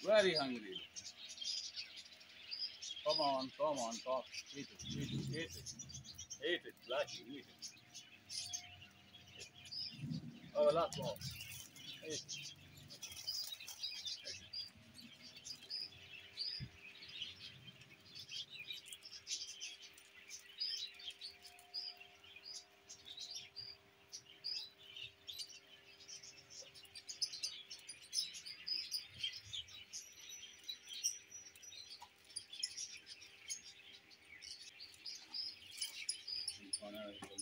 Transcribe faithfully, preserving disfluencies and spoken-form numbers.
Very hungry. Come on, come on, talk. Eat it, eat it, eat it. Eat it, Blackie, eat it. Oh, a lot more. Eat it. One hour.